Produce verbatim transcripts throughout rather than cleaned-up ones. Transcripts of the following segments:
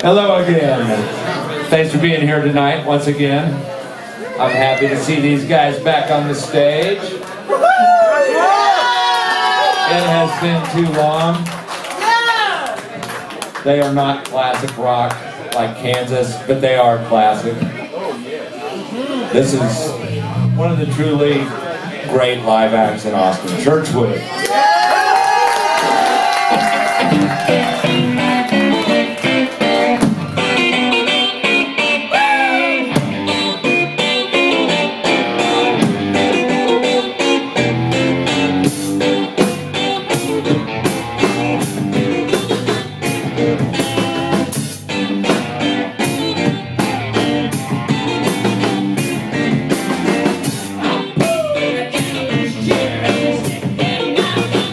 Hello again. Thanks for being here tonight once again. I'm happy to see these guys back on the stage. It has been too long. They are not classic rock like Kansas, but they are classic. This is one of the truly great live acts in Austin, Churchwood. Yeah.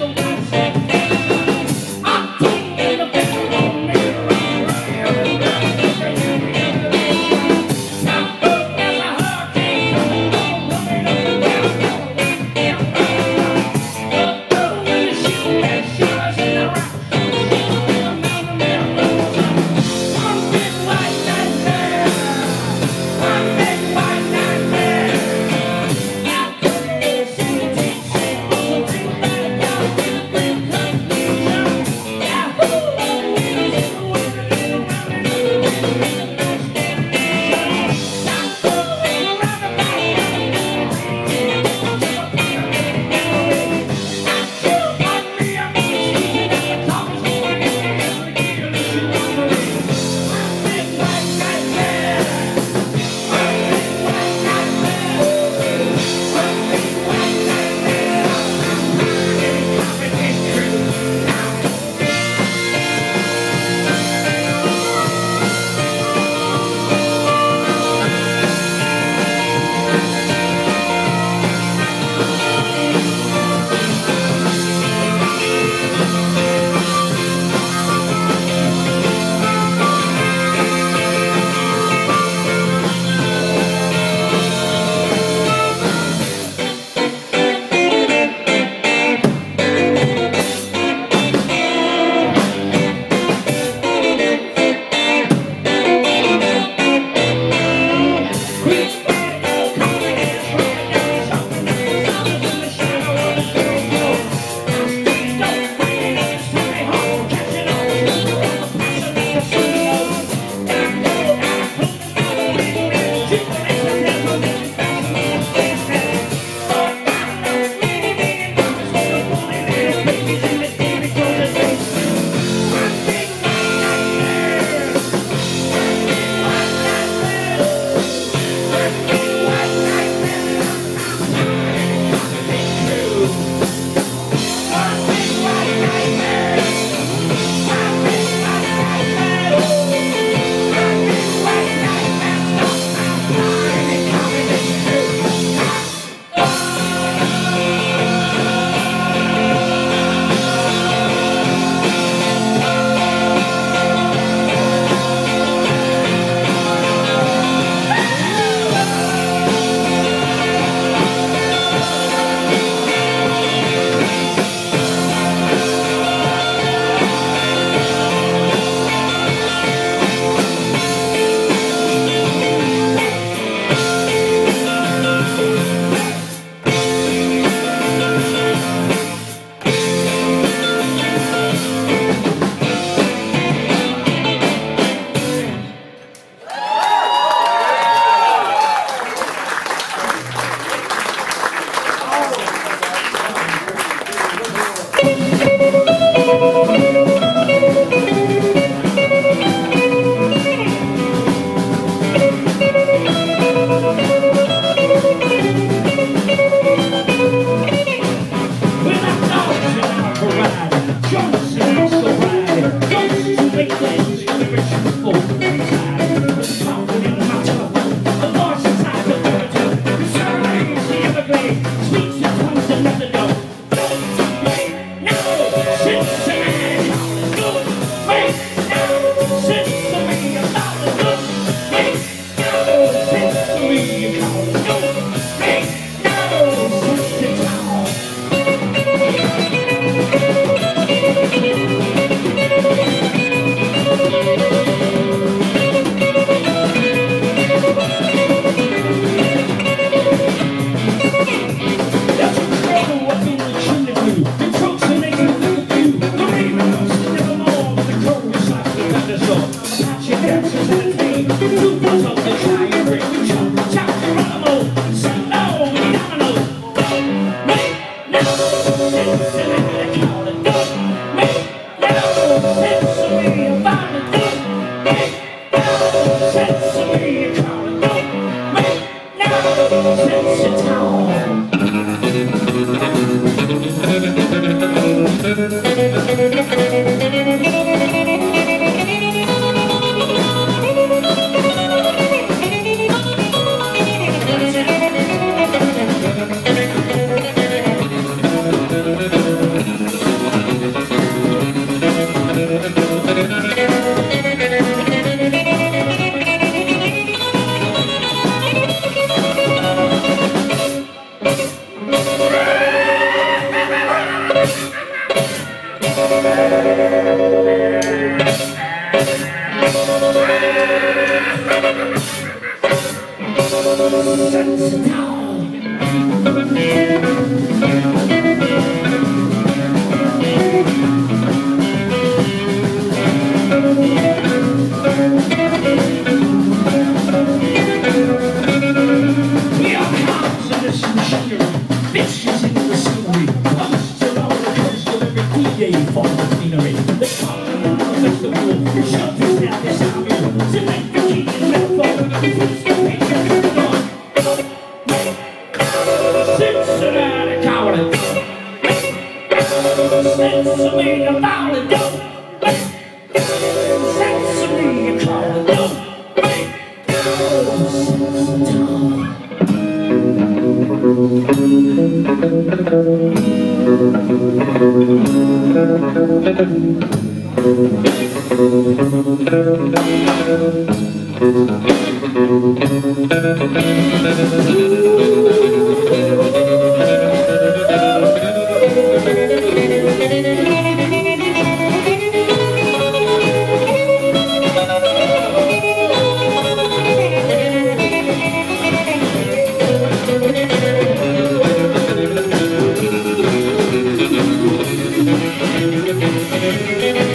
Thank you.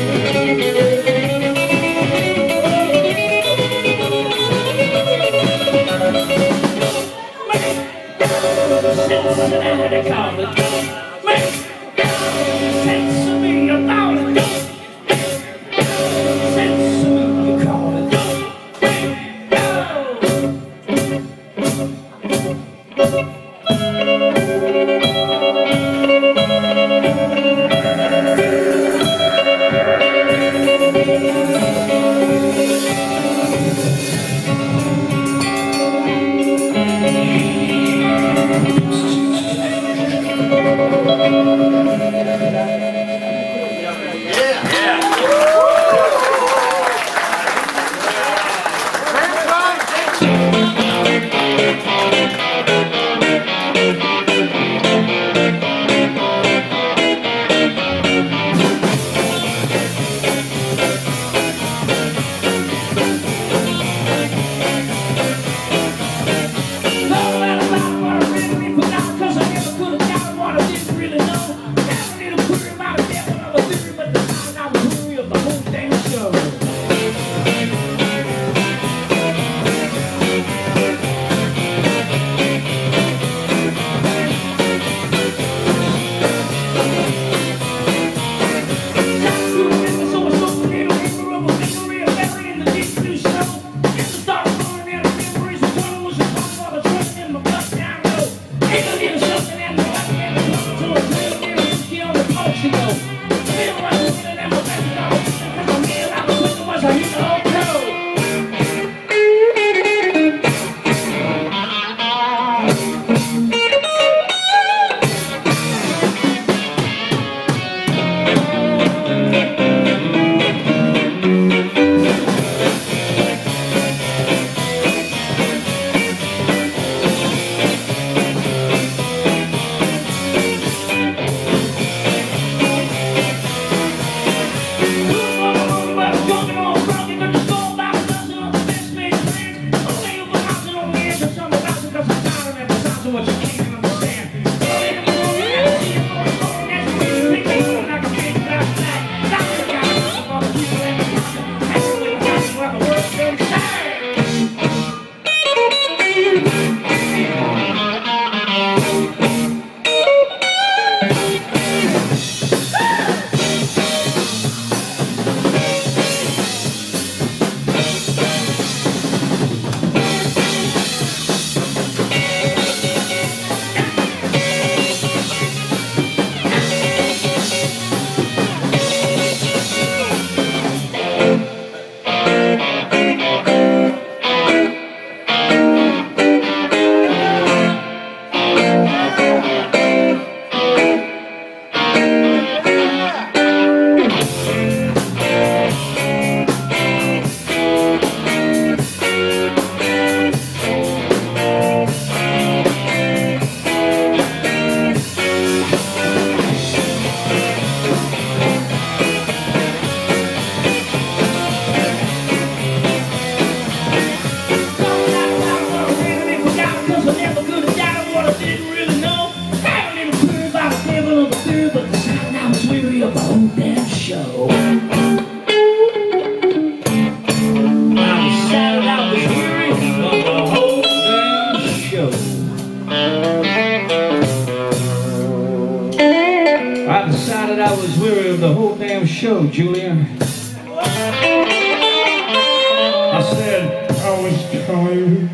I decided I was weary of the whole damn show, Julian. I said I was tired.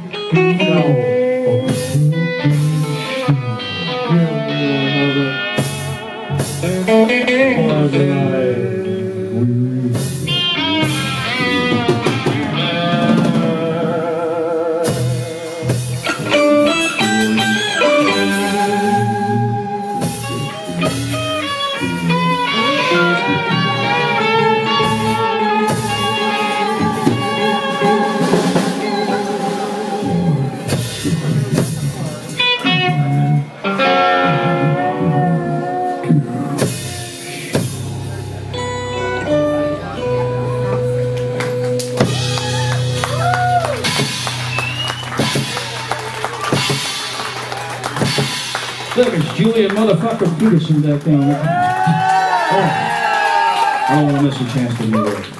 Look, it's Julian motherfucker Peterson back down there. Oh, I don't want to miss a chance to do that.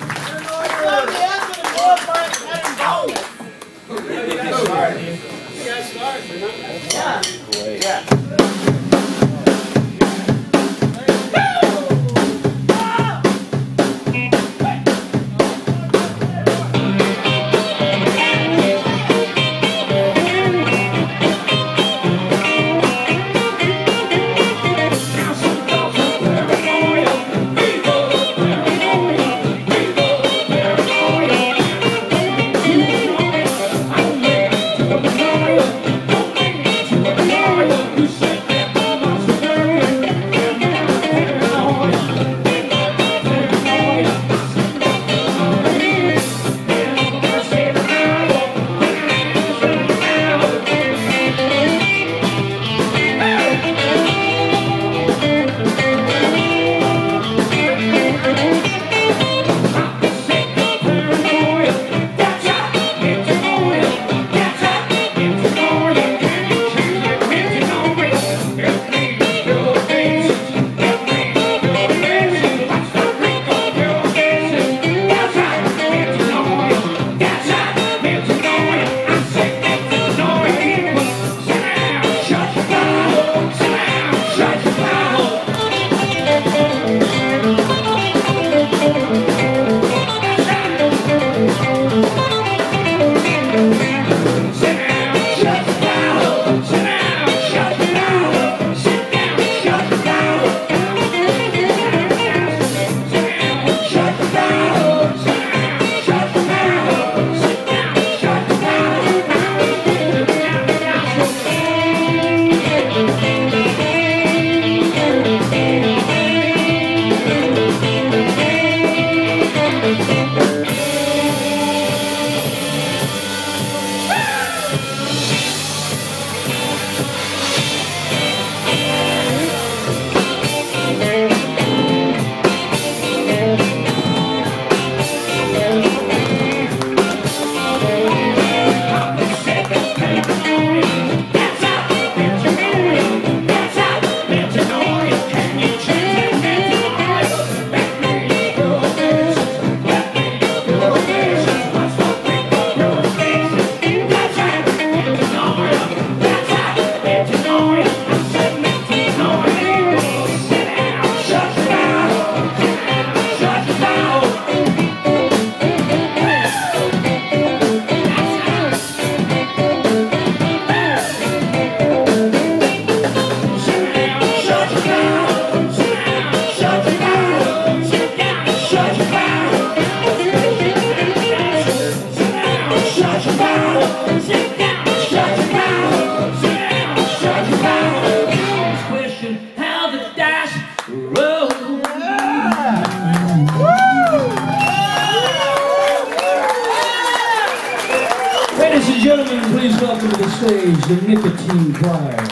Ladies and gentlemen, please welcome to the stage the Nicotine Choir.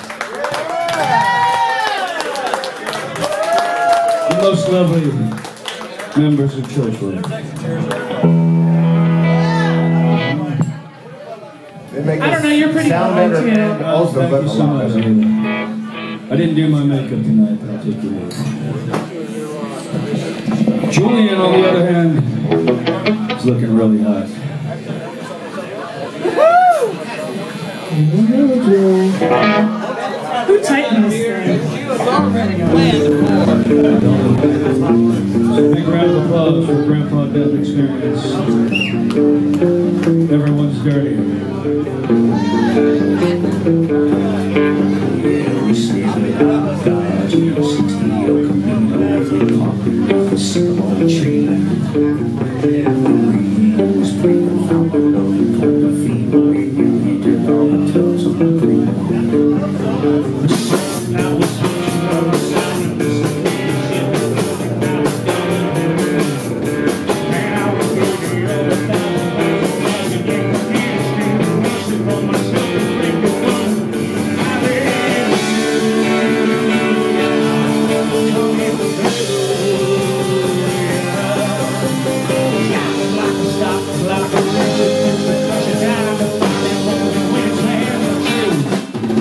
The most lovely members of Churchwood. I don't know, you're pretty sound better. Yeah. Also, thank you so much. I didn't do my makeup tonight, but I'll take you later. Julian, on the other hand, is looking really hot. Who tightened this thing? experience. Everyone's dirty. Yeah, we sleep without God, you know, sixty Old Camino, every park, off a sycamore tree. The was breathing out the love and put the fever when you entered all the tubs of the green. I was searching for the sound of this shit. Man, I was looking at the thousand miles of getting the street, wishing for myself to make it fun. I read come in the like a stop, like a river, crush it down, and when it's hands are true.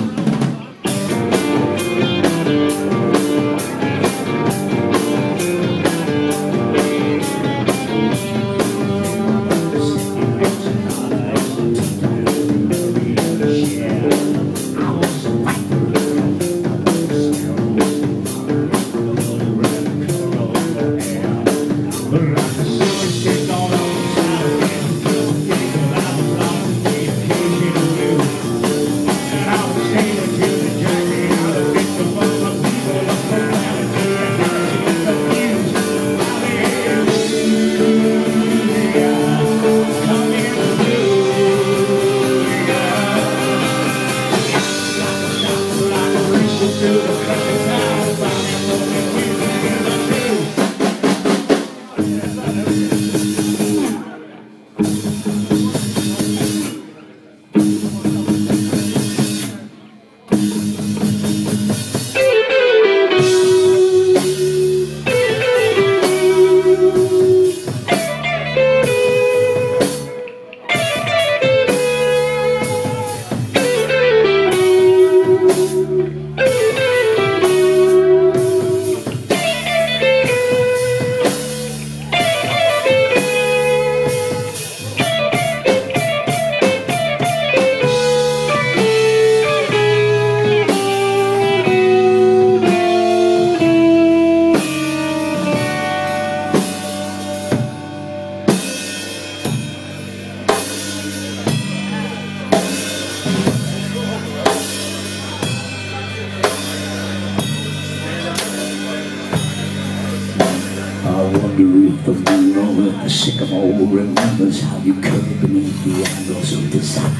The moon over the sycamore remembers how you curved beneath the angles of desire.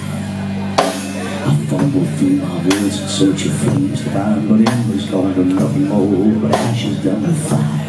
I fumble through my words in search of flames divine, but embers gone to nothing more but ashes done with fire.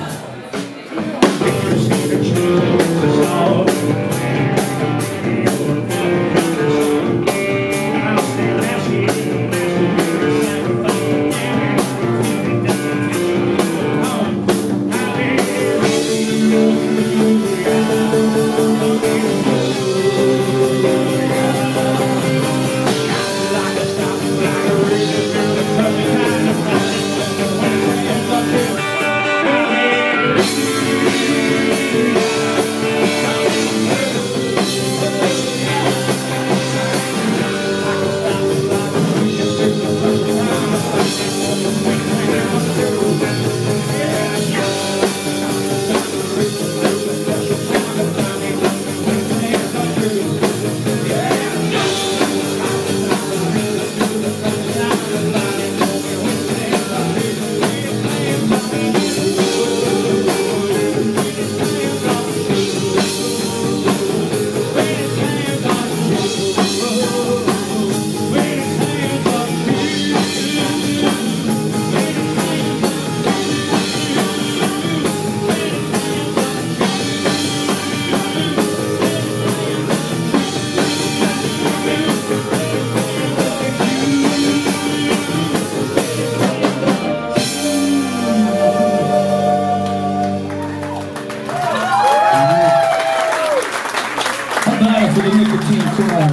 For the nicotine crowd.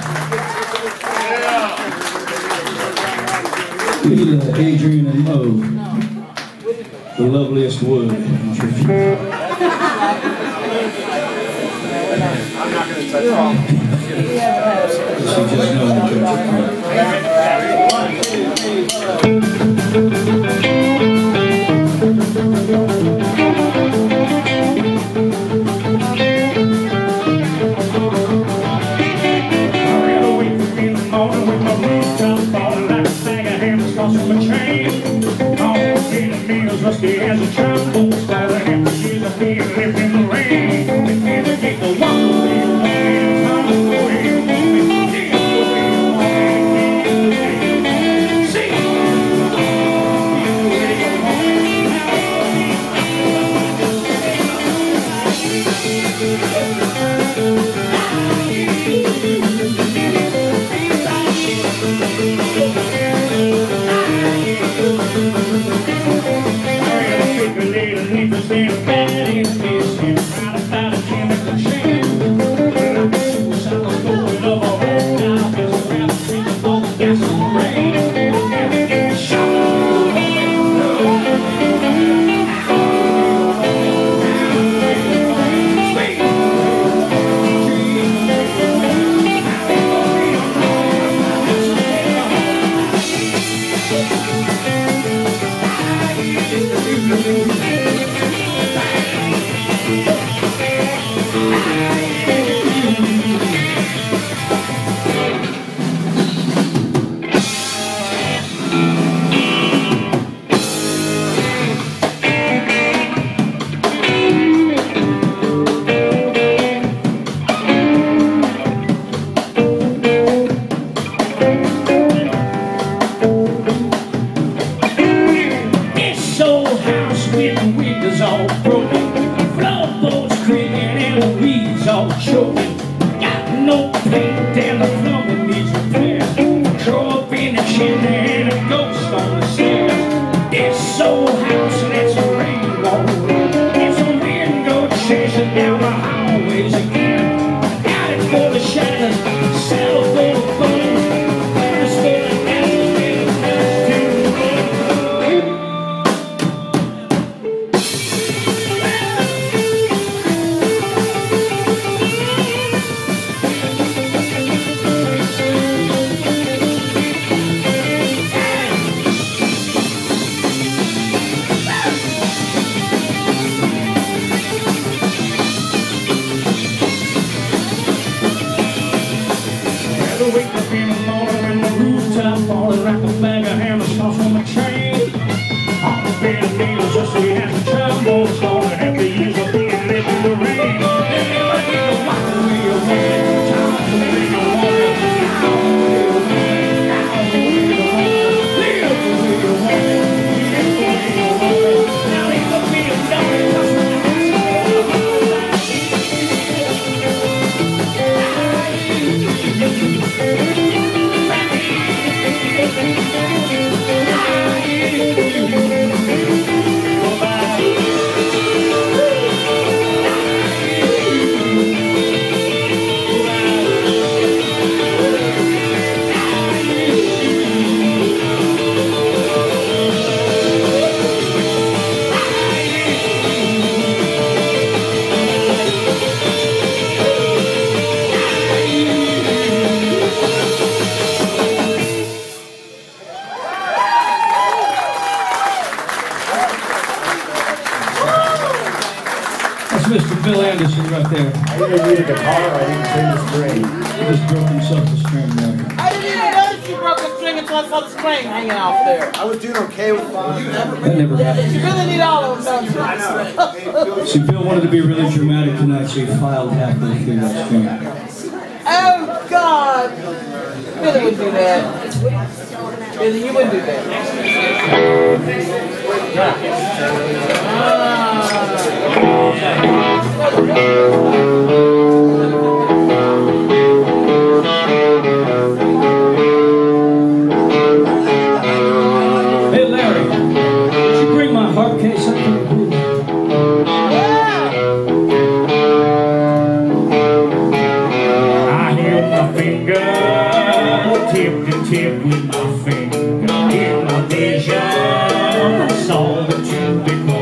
Leela, Adrian, and Mo, the loveliest wood in tribute. I'm not going to touch all. She just knows the has a trombone star and she's a big lip in the rain. And they get the walk away, and come away, and sing away, Mister Bill Anderson right there. I didn't need a guitar, I didn't sing the string. He just broke himself the string there. I didn't even notice you broke the string until I saw the string hanging off there. I was doing okay with five. That never happened. You really need all of them, don't you? I know. See, Bill wanted to be really dramatic tonight, so he filed halfway through that string. Oh, God. Billy would do that. Billy, you wouldn't do that. Hey, Larry, did you bring my harp case up to the booth? I hit my finger, tip to tip with my finger. In my vision, I saw the two big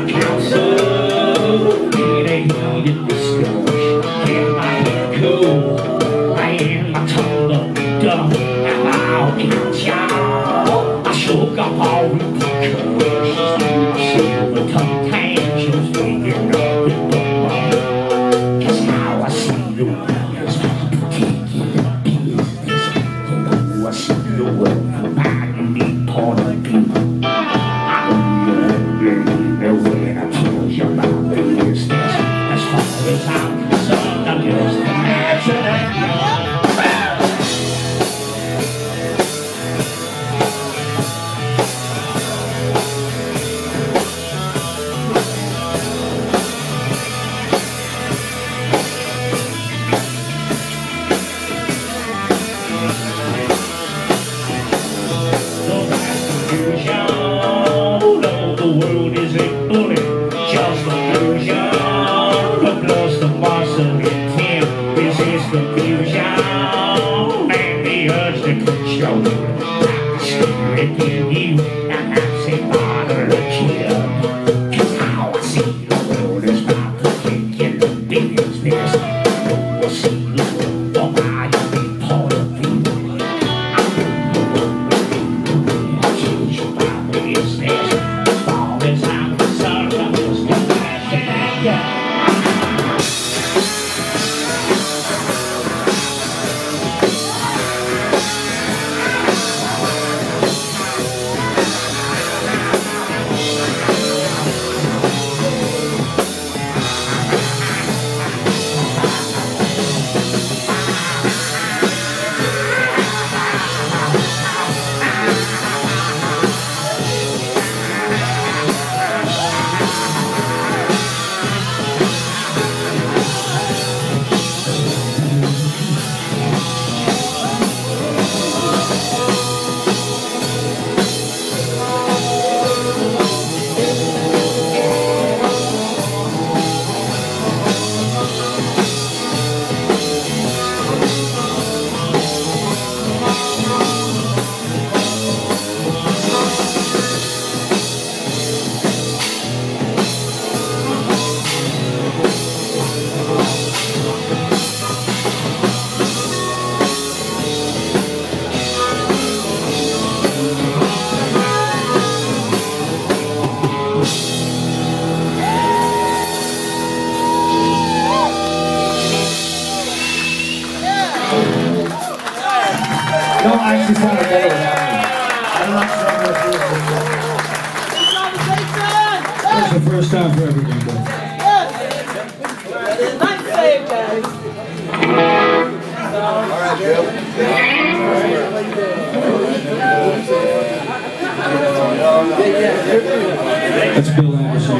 Don't actually sound better without me. I'm not sure what this It's the first time for everything, but Nice save, guys. All right, Bill. that's Bill Anderson.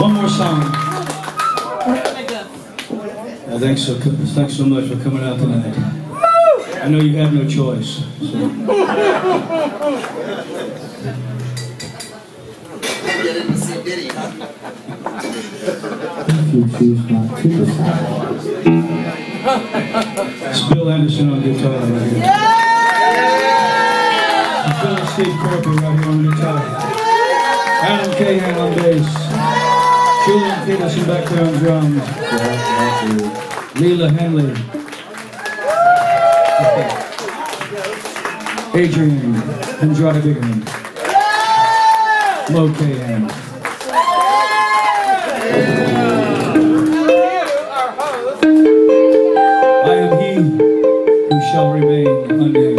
One more song. Uh, thanks, so, thanks so much for coming out tonight. I know you have no choice. So. If you choose not to decide. It's Bill Anderson on guitar right here. Yeah! And Phil and Steve Corker right here on guitar. Alan Cahan on bass. Julian Peterson back there on drums. Leela Henley. Adrian Andrade Bigham. Mo Cahan. I am he who shall remain unnamed.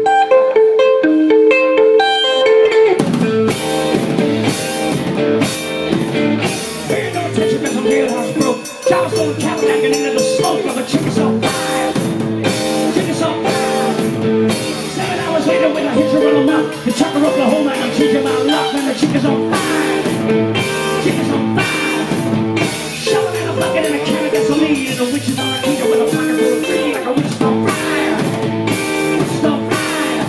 Paying no attention because I'm real house broke. Jobs on Cadillac and into the smoke of a chicken so fire. Chicken so fire. Seven hours later when I hit her on the mouth, the chucker up the whole night, I'm changing my luck and the chicken's on fire. Chicken's on fire. Shoving in a bucket and a can of gasoline and the witches on a keto with a pocket full of green like a witch on fire. Witch on fire.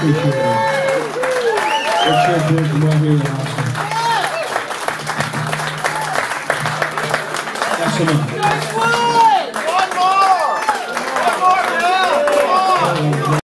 appreciate it. Let's cheer for it from right here in Austin. Excellent.